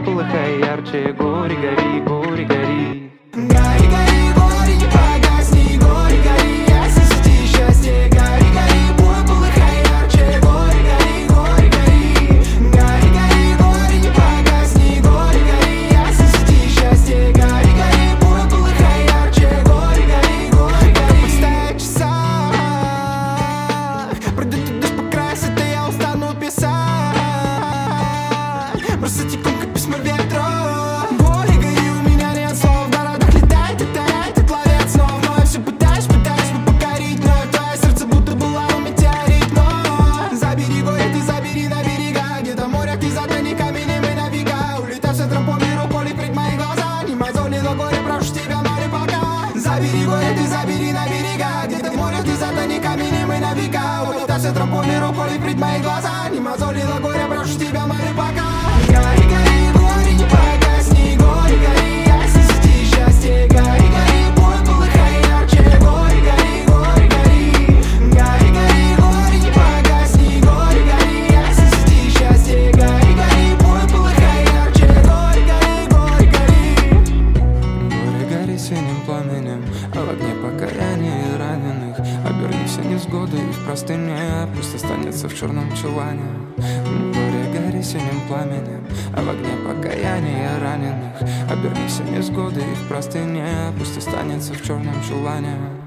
полыхай ярче, гори, гори, гори, гори. Гори, гори, гори, не погасни, гори, гори, ясно сети счастье. Гори, гори, бой, полыхай ярче, гори, гори, гори, гори. Гори, гори, гори, не погасни, гори, гори, ясно сети счастье. Гори, гори, бой, полыхай ярче, гори, гори, гори, гори. Подставить часа, пройдет дождь по краю, это я устану писать. Бросать икон, как письма ветру. Гори, гори, у меня нет слов. В городах летает и тает, и ловец снов. Но я все пытаюсь покорить. Но твое сердце будто была у метеорит. Но забери горе, ты забери на берега. Где-то в морях ты за камнями на века. Улетай в центр по миру, поле пред мои глаза. Не мозоли, но горе, прошу тебя, море пока. Забери горе, ты забери на берега. Где-то в морях ты за камнями на века. Улетай в центр по миру, поле пред мои глаза. Не мозоли, но горе, прошу тебя, море пока. Гори, гори, гори, не погасни, гори, гори, ясно сети счастье. Гори, гори, бой, полыхай ярче, гори, гори, гори, гори. Гори, гори, гори, не погасни, гори, гори, ясно сети счастье. Гори, гори, бой, полыхай ярче, гори, гори, гори, гори. Горе, гори синим пламенем, а в огне покаяния и раненых. Оберни все невзгоды и в простыне, пусть останется в черном чулане. Горе, гори синим пламенем, а в огне покаяния раненых. Оберни все невзгоды и в простыне, пусть останется в черном чулане.